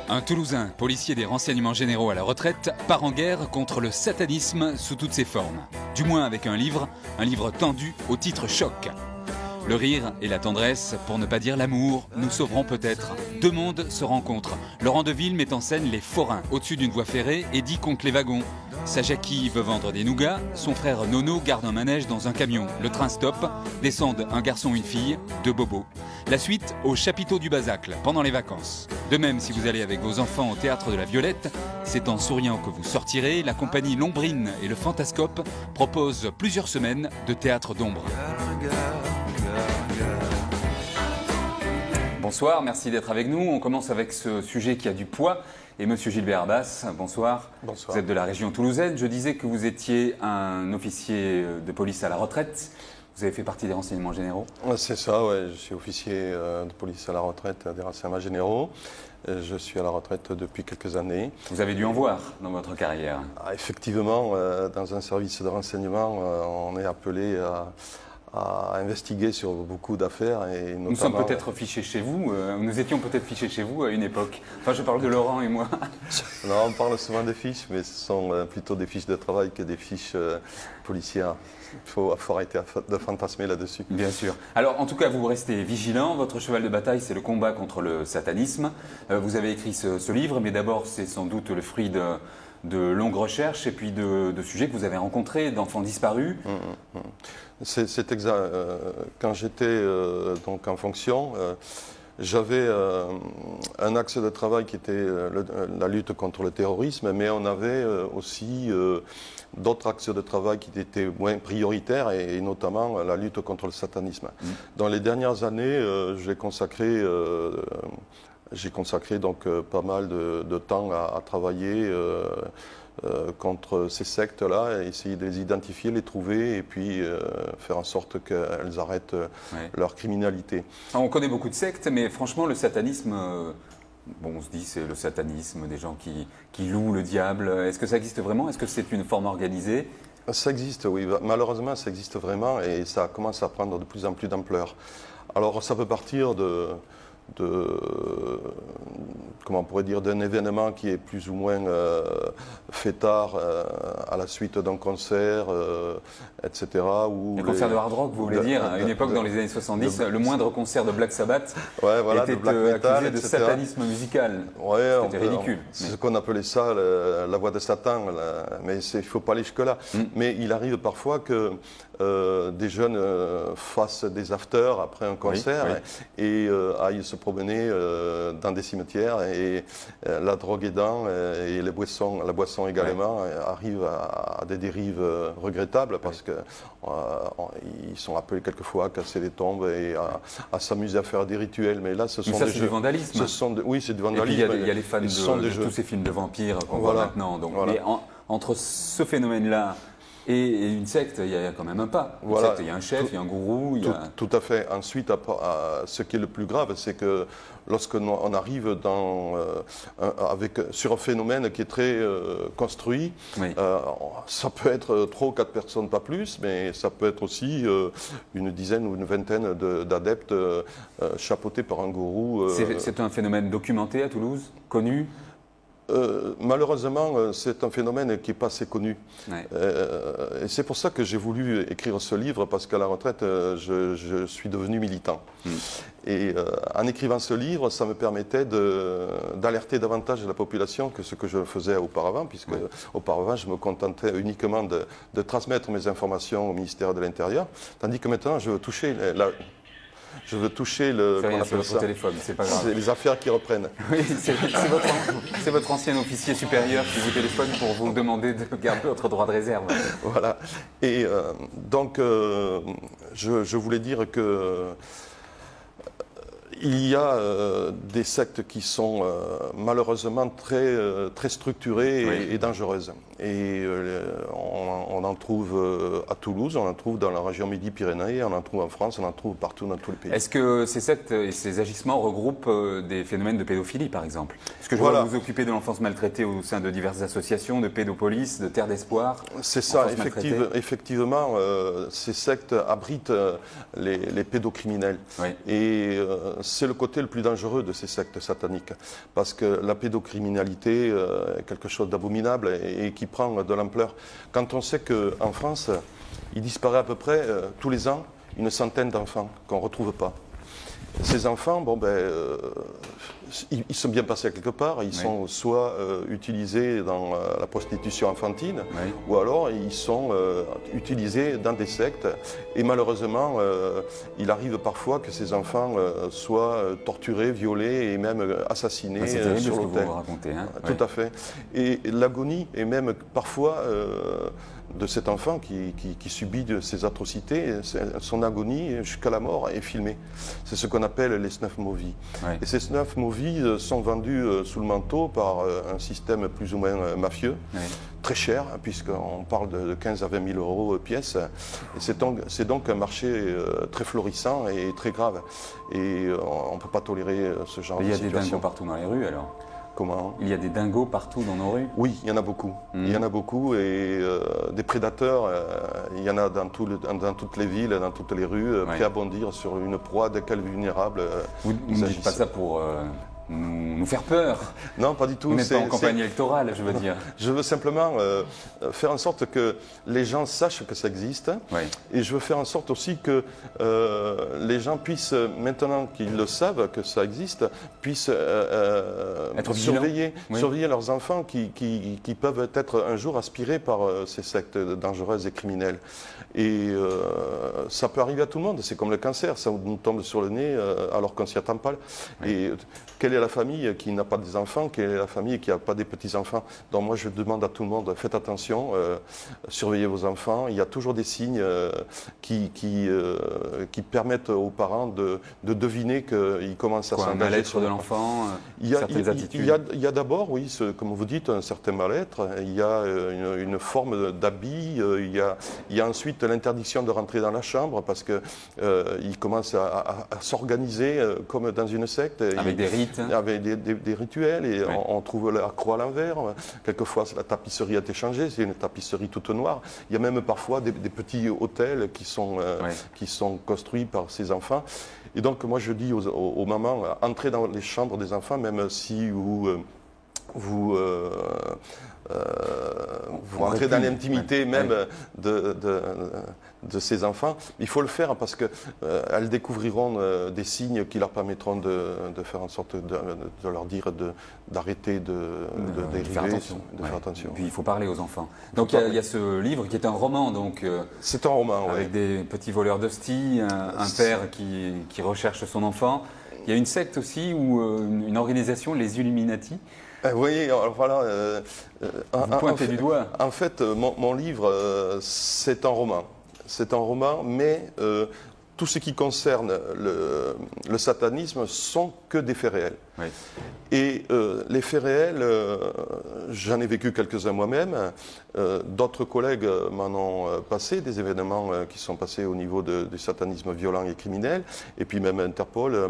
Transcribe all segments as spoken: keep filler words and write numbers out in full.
Un Toulousain, policier des renseignements généraux à la retraite, part en guerre contre le satanisme sous toutes ses formes. Du moins avec un livre, un livre tendu au titre choc. Le rire et la tendresse, pour ne pas dire l'amour, nous sauveront peut-être. Deux mondes se rencontrent. Laurent Deville met en scène les forains au-dessus d'une voie ferrée et dit contre les wagons. Sa Jackie veut vendre des nougats, son frère Nono garde un manège dans un camion. Le train stoppe, descendent un garçon, une fille, deux bobos. La suite au chapiteau du Basacle, pendant les vacances. De même, si vous allez avec vos enfants au théâtre de la Violette, c'est en souriant que vous sortirez. La compagnie Lombrine et le Fantascope proposent plusieurs semaines de théâtre d'ombre. Bonsoir, merci d'être avec nous. On commence avec ce sujet qui a du poids. Et Monsieur Gilbert Abbas, bonsoir. Bonsoir. Vous êtes de la région toulousaine. Je disais que vous étiez un officier de police à la retraite. Vous avez fait partie des renseignements généraux? C'est ça, ouais. Je suis officier de police à la retraite des renseignements généraux. Je suis à la retraite depuis quelques années. Vous avez dû en voir dans votre carrière? Ah, effectivement, dans un service de renseignement, on est appelé à... à investiguer sur beaucoup d'affaires. Et notamment... Nous sommes peut-être fichés chez vous, euh, nous étions peut-être fichés chez vous à une époque. Enfin, je parle de Laurent et moi. Non, on parle souvent des fiches, mais ce sont euh, plutôt des fiches de travail que des fiches euh, policières. Il faut, faut arrêter de fantasmer là-dessus. Bien sûr. Alors, en tout cas, vous restez vigilant. Votre cheval de bataille, c'est le combat contre le satanisme. Euh, vous avez écrit ce, ce livre, mais d'abord, c'est sans doute le fruit de... de longues recherches et puis de, de sujets que vous avez rencontrés, d'enfants disparus. Mmh, mmh. C'est exact. Euh, quand j'étais euh, donc en fonction, euh, j'avais euh, un axe de travail qui était euh, le, la lutte contre le terrorisme, mais on avait euh, aussi euh, d'autres axes de travail qui étaient moins prioritaires, et, et notamment la lutte contre le satanisme. Mmh. Dans les dernières années, euh, j'ai consacré... Euh, J'ai consacré donc euh, pas mal de, de temps à, à travailler euh, euh, contre ces sectes-là, essayer de les identifier, les trouver et puis euh, faire en sorte qu'elles arrêtent euh, ouais. leur criminalité. Alors, on connaît beaucoup de sectes, mais franchement le satanisme, euh, bon, on se dit c'est le satanisme, des gens qui, qui louent le diable. Est-ce que ça existe vraiment? Est-ce que c'est une forme organisée? Ça existe, oui. Malheureusement, ça existe vraiment et ça commence à prendre de plus en plus d'ampleur. Alors ça peut partir de... de, comment on pourrait dire, d'un événement qui est plus ou moins euh, fêtard euh, à la suite d'un concert, euh, et cetera. Où les concerts de hard rock, vous voulez de, dire, à une époque de, dans les années soixante-dix, de, le moindre concert de Black Sabbath ouais, voilà, était black metal, accusé de et cetera satanisme musical. Ouais, C'était ridicule. C'est mais... ce qu'on appelait ça la, la voix de Satan, la, mais il ne faut pas aller jusque-là. Mm. Mais il arrive parfois que euh, des jeunes euh, fassent des afters après un concert oui, oui. et euh, aillent se promener euh, dans des cimetières et euh, la drogue aidant euh, et les boissons, la boisson également ouais. arrivent à, à des dérives euh, regrettables parce ouais. qu'ils sont appelés quelquefois à casser des tombes et à, à s'amuser à faire des rituels. Mais là, ce sont Mais ça, des c'est jeux. du vandalisme. Ce sont de, oui, c'est du vandalisme. Et puis il y, y a les fans de, de tous ces films de vampires qu'on voilà. voit maintenant. Donc, voilà. Mais en, entre ce phénomène-là et une secte, il y a quand même un pas. Une voilà. secte, il y a un chef, tout, il y a un gourou. Il y tout, a... tout à fait. Ensuite, à, à, ce qui est le plus grave, c'est que lorsque on arrive dans, euh, un, avec, sur un phénomène qui est très euh, construit, oui. euh, ça peut être trois ou quatre personnes, pas plus, mais ça peut être aussi euh, une dizaine ou une vingtaine d'adeptes euh, chapeautés par un gourou. Euh... C'est un phénomène documenté à Toulouse, connu? Euh, malheureusement, c'est un phénomène qui n'est pas assez connu. Ouais. Euh, et c'est pour ça que j'ai voulu écrire ce livre, parce qu'à la retraite, je, je suis devenu militant. Mm. Et euh, en écrivant ce livre, ça me permettait d'alerter davantage la population que ce que je faisais auparavant, puisque ouais. auparavant, je me contentais uniquement de, de transmettre mes informations au ministère de l'Intérieur, tandis que maintenant, je veux toucher la... Je veux toucher le rien sur votre téléphone, c'est pas grave. C'est les affaires qui reprennent. Oui, c'est votre, votre ancien officier supérieur qui vous téléphone pour vous demander de garder votre droit de réserve. Voilà. Et euh, donc, euh, je, je voulais dire que euh, il y a euh, des sectes qui sont euh, malheureusement très, euh, très structurées oui. et, et dangereuses. Et euh, on, on en trouve euh, à Toulouse, on en trouve dans la région Midi-Pyrénées, on en trouve en France, on en trouve partout dans tous les pays. Est-ce que ces sectes et ces agissements regroupent euh, des phénomènes de pédophilie, par exemple? Est-ce que je voilà. vois vous occuper de l'enfance maltraitée au sein de diverses associations, de pédopolice, de Terre d'Espoir? C'est ça, effective, effectivement, euh, ces sectes abritent euh, les, les pédocriminels. Oui. Et euh, c'est le côté le plus dangereux de ces sectes sataniques, parce que la pédocriminalité euh, est quelque chose d'abominable et, et qui prend de l'ampleur. Quand on sait qu'en France, il disparaît à peu près euh, tous les ans une centaine d'enfants qu'on ne retrouve pas. Ces enfants, bon ben, euh, ils, ils sont bien passés à quelque part, ils oui. sont soit euh, utilisés dans euh, la prostitution enfantine, oui. ou alors ils sont euh, utilisés dans des sectes. Et malheureusement, euh, il arrive parfois que ces enfants euh, soient euh, torturés, violés et même euh, assassinés euh, sur l'autel. Hein. Tout oui. à fait. Et l'agonie est même parfois euh, de cet enfant qui, qui, qui subit de ces atrocités, son agonie jusqu'à la mort est filmée. C'est ce qu'on appelle les snuff movies. Ouais. Et ces snuff movies sont vendus sous le manteau par un système plus ou moins mafieux, ouais. très cher, puisqu'on parle de quinze à vingt mille euros pièce. Et c'est donc, c'est donc un marché très florissant et très grave. Et on ne peut pas tolérer ce genre de situation. Il y a des dingos partout dans les rues alors? Comment ? Il y a des dingos partout dans nos rues? Oui, il y en a beaucoup. Mmh. Il y en a beaucoup et euh, des prédateurs, euh, il y en a dans, tout le, dans, dans toutes les villes, dans toutes les rues, euh, ouais. prêts à bondir sur une proie dès qu'elle est vulnérable. Euh, vous ne dites pas ça pour euh, nous faire peur? Non, pas du tout. Vous n'êtes pas en campagne électorale, je veux dire. Je veux simplement euh, faire en sorte que les gens sachent que ça existe. Ouais. Et je veux faire en sorte aussi que euh, les gens puissent, maintenant qu'ils le savent que ça existe, puissent euh, être surveiller, oui. surveiller leurs enfants qui, qui, qui peuvent être un jour aspirés par euh, ces sectes dangereuses et criminelles. Et euh, ça peut arriver à tout le monde. C'est comme le cancer, ça nous tombe sur le nez euh, alors qu'on ne s'y attend pas. Oui. Et quelle est la famille qui n'a pas des enfants? Quelle est la famille qui n'a pas des petits-enfants? Donc moi, je demande à tout le monde, faites attention, euh, surveillez vos enfants. Il y a toujours des signes euh, qui, qui, euh, qui permettent aux parents de, de deviner qu'ils commencent à s'engager. Un mal-être de l'enfant, euh, certaines il, attitudes. Il y a, il y a d'abord, oui, ce, comme vous dites, un certain mal-être. Il y a une, une forme d'habit. Il y a, il y a ensuite l'interdiction de rentrer dans la chambre parce qu'ils euh, commencent à, à, à s'organiser euh, comme dans une secte. Avec il, des rites. Avec des, des, des rituels et oui. on, on trouve la croix à l'envers. Quelquefois, la tapisserie a été changée, c'est une tapisserie toute noire. Il y a même parfois des, des petits hôtels qui sont, euh, oui. qui sont construits par ces enfants. Et donc, moi, je dis aux, aux, aux mamans, entrez dans les chambres des enfants, même si vous... Euh, vous euh, Euh, vous rentrez dans l'intimité même ouais. de, de, de ces enfants. Il faut le faire parce qu'elles euh, découvriront euh, des signes qui leur permettront de, de faire en sorte de, de leur dire d'arrêter de, de, de, de dériver, faire attention. de ouais. faire attention. Et puis il faut parler aux enfants. Donc il y, y a ce livre qui est un roman. donc euh, C'est un roman, avec ouais. des petits voleurs d'hosties, un, un père qui, qui recherche son enfant. Il y a une secte aussi, ou euh, une organisation, les Illuminati. Euh, oui, alors voilà. Euh, Vous pointez en fait, du doigt. En fait, mon, mon livre, euh, c'est un roman. C'est un roman, mais euh, tout ce qui concerne le, le satanisme sont que des faits réels. Oui. Et euh, les faits réels, euh, j'en ai vécu quelques-uns moi-même. Euh, D'autres collègues m'en ont euh, passé, des événements euh, qui sont passés au niveau de, du satanisme violent et criminel. Et puis même Interpol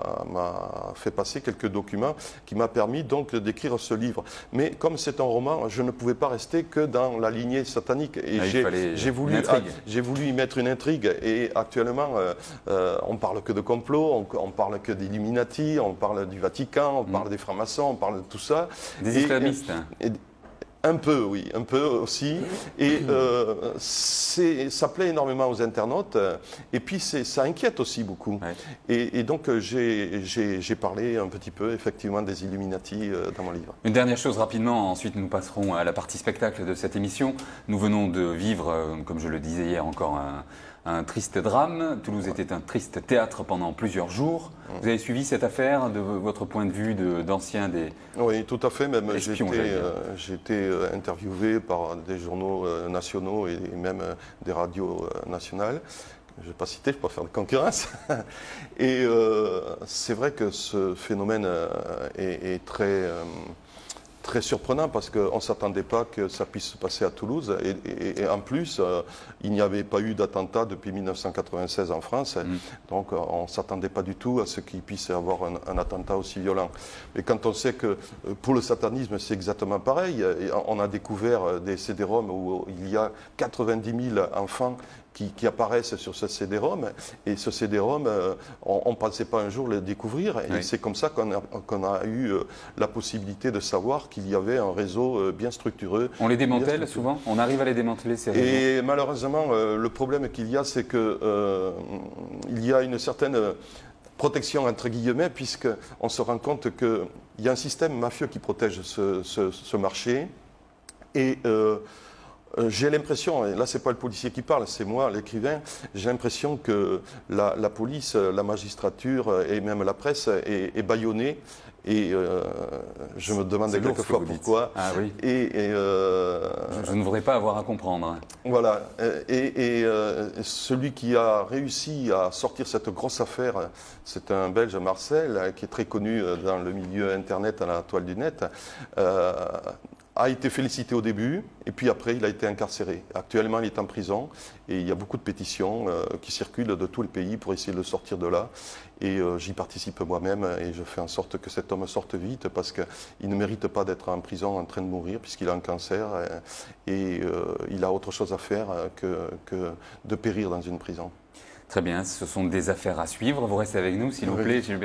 m'a fait passer quelques documents qui m'a permis donc d'écrire ce livre. Mais comme c'est un roman, je ne pouvais pas rester que dans la lignée satanique. Et ah, j'ai voulu, j'ai voulu y mettre une intrigue. Et actuellement, euh, euh, on parle que de complot, on, on parle que d'Illuminati, on parle du Vatican, on parle mmh. des francs-maçons, on parle de tout ça. Des et, islamistes. Et, et, un peu, oui, un peu aussi. Et euh, ça plaît énormément aux internautes. Et puis, ça inquiète aussi beaucoup. Ouais. Et, et donc, j'ai parlé un petit peu, effectivement, des Illuminati euh, dans mon livre. Une dernière chose rapidement, ensuite nous passerons à la partie spectacle de cette émission. Nous venons de vivre, euh, comme je le disais hier, encore un, un triste drame. Toulouse était un triste théâtre pendant plusieurs jours. Vous avez suivi cette affaire de votre point de vue d'ancien des... Oui, tout à fait. Même j'ai été, euh, été interviewé par des journaux euh, nationaux et même euh, des radios euh, nationales. Je ne vais pas citer, je ne vais pas faire de concurrence. Et euh, c'est vrai que ce phénomène euh, est, est très... Euh, très surprenant parce qu'on ne s'attendait pas que ça puisse se passer à Toulouse. Et, et, et en plus, euh, il n'y avait pas eu d'attentat depuis mille neuf cent quatre-vingt-seize en France. Mmh. Donc on ne s'attendait pas du tout à ce qu'il puisse y avoir un, un attentat aussi violent. Mais quand on sait que pour le satanisme, c'est exactement pareil, on a découvert des C D-ROM où il y a quatre-vingt-dix mille enfants Qui, qui apparaissent sur ce C D-ROM. Et ce C D-ROM, euh, on ne pensait pas un jour le découvrir. Et oui. c'est comme ça qu'on a, qu'on a eu euh, la possibilité de savoir qu'il y avait un réseau euh, bien structuré. On les démantèle souvent? On arrive à les démanteler, ces réseaux? Et malheureusement, euh, le problème qu'il y a, c'est qu'il euh, y a une certaine protection, entre guillemets, puisqu'on se rend compte qu'il y a un système mafieux qui protège ce, ce, ce marché. Et euh, j'ai l'impression, et là c'est pas le policier qui parle, c'est moi l'écrivain, j'ai l'impression que la, la police, la magistrature et même la presse est, est bâillonnée. Et euh, je me demandais quelquefois pourquoi. Ah oui. Et, et euh, je, je ne voudrais pas avoir à comprendre. Voilà. Et, et euh, celui qui a réussi à sortir cette grosse affaire, c'est un Belge, Marcel, qui est très connu dans le milieu Internet, à la toile du net. Euh, a été félicité au début, et puis après, il a été incarcéré. Actuellement, il est en prison, et il y a beaucoup de pétitions euh, qui circulent de tout le pays pour essayer de le sortir de là. Et euh, j'y participe moi-même, et je fais en sorte que cet homme sorte vite, parce qu'il ne mérite pas d'être en prison en train de mourir, puisqu'il a un cancer, et, et euh, il a autre chose à faire que, que de périr dans une prison. Très bien, ce sont des affaires à suivre. Vous restez avec nous, s'il vous plaît, Gilbert.